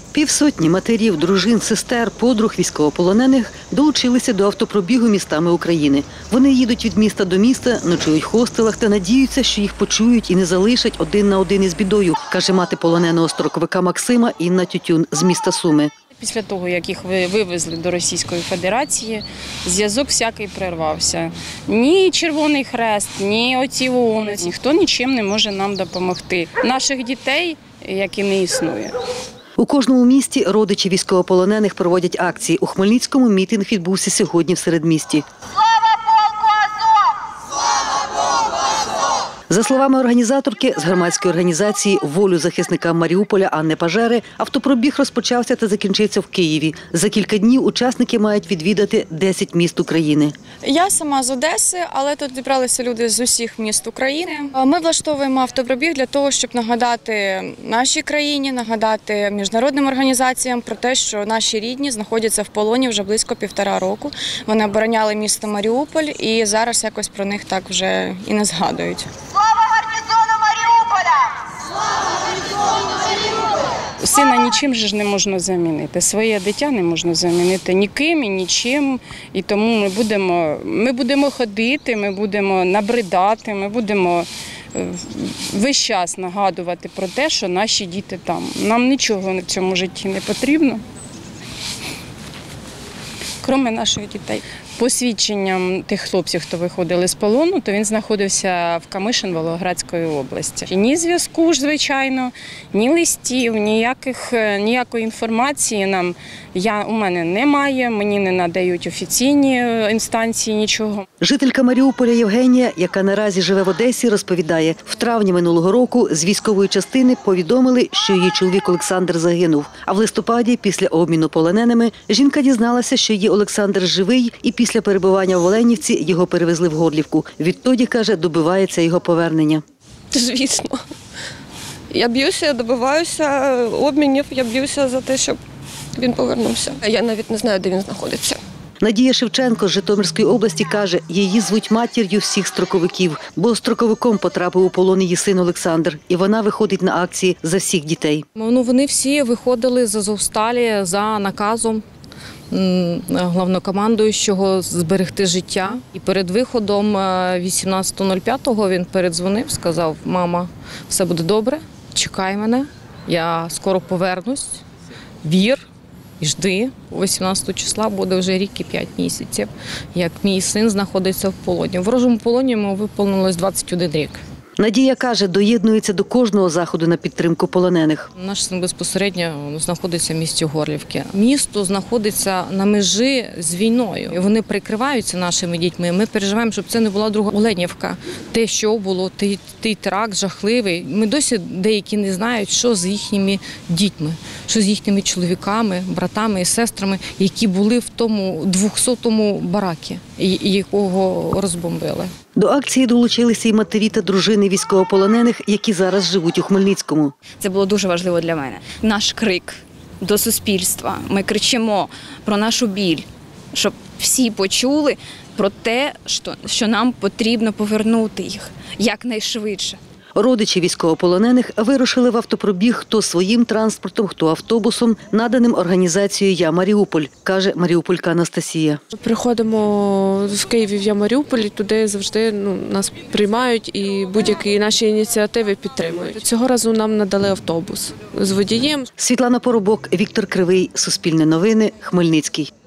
Півсотні матерів, дружин, сестер, подруг військовополонених долучилися до автопробігу містами України. Вони їдуть від міста до міста, ночують в хостелах та надіються, що їх почують і не залишать один на один із бідою, каже мати полоненого строковика Максима Інна Тютюн з міста Суми. Після того, як їх вивезли до Російської Федерації, зв'язок всякий перервався. Ні Червоний Хрест, ні оці ООН, ніхто нічим не може нам допомогти. Наших дітей, як і не існує. У кожному місті родичі військовополонених проводять акції. У Хмельницькому мітинг відбувся сьогодні в середмісті. За словами організаторки з громадської організації «Волю захисникам Маріуполя» Анни Пажери, автопробіг розпочався та закінчиться в Києві. За кілька днів учасники мають відвідати 10 міст України. Я сама з Одеси, але тут зібралися люди з усіх міст України. Ми влаштовуємо автопробіг для того, щоб нагадати нашій країні, нагадати міжнародним організаціям про те, що наші рідні знаходяться в полоні вже близько 1,5 року. Вони обороняли місто Маріуполь і зараз якось про них так вже і не згадують. Сина нічим же ж не можна замінити, своє дитя не можна замінити ніким і нічим. І тому ми будемо ходити, ми будемо набридати, ми будемо весь час нагадувати про те, що наші діти там. Нам нічого в цьому житті не потрібно, крім наших дітей. По свідченням тих хлопців, хто виходили з полону, то він знаходився в Камишин Волгоградської області. Ні зв'язку ж, звичайно, ні листів, ніякої інформації у мене немає, мені не надають офіційні інстанції нічого. Жителька Маріуполя Євгенія, яка наразі живе в Одесі, розповідає, в травні минулого року з військової частини повідомили, що її чоловік Олександр загинув. А в листопаді, після обміну полоненими, жінка дізналася, що її Олександр живий, і після перебування в Оленівці його перевезли в Горлівку. Відтоді, каже, добивається його повернення. Звісно. Я б'юся, я добиваюся обмінів, я б'юся за те, щоб він повернувся. Я навіть не знаю, де він знаходиться. Надія Шевченко з Житомирської області каже, її звуть матір'ю всіх строковиків, бо строковиком потрапив у полон її син Олександр, і вона виходить на акції за всіх дітей. Вони всі виходили з Азовсталі за наказом головнокомандуючого зберегти життя. І перед виходом 18.05 він передзвонив, сказав: «Мама, все буде добре, чекай мене, я скоро повернусь, вір і жди». 18 числа буде вже рік і 5 місяців, як мій син знаходиться в полоні. В ворожому полоні йому виповнилось 21 рік. Надія каже, доєднується до кожного заходу на підтримку полонених. Наш син безпосередньо знаходиться в місті Горлівки. Місто знаходиться на межі з війною. Вони прикриваються нашими дітьми. Ми переживаємо, щоб це не була друга Оленівка. Те, що було, той теракт жахливий. Ми досі деякі не знають, що з їхніми дітьми, що з їхніми чоловіками, братами і сестрами, які були в тому 200-му баракі, якого розбомбили. До акції долучилися і матері та дружини військовополонених, які зараз живуть у Хмельницькому. Це було дуже важливо для мене. Наш крик до суспільства. Ми кричимо про нашу біль, щоб всі почули про те, що нам потрібно повернути їх якнайшвидше. Родичі військовополонених вирушили в автопробіг хто своїм транспортом, хто автобусом, наданим організацією «Я Маріуполь», каже маріуполька Анастасія. Приходимо в Києві в «Я Маріуполь», туди завжди нас приймають і будь-які наші ініціативи підтримують. Цього разу нам надали автобус з водієм. Світлана Поробок, Віктор Кривий, Суспільне новини, Хмельницький.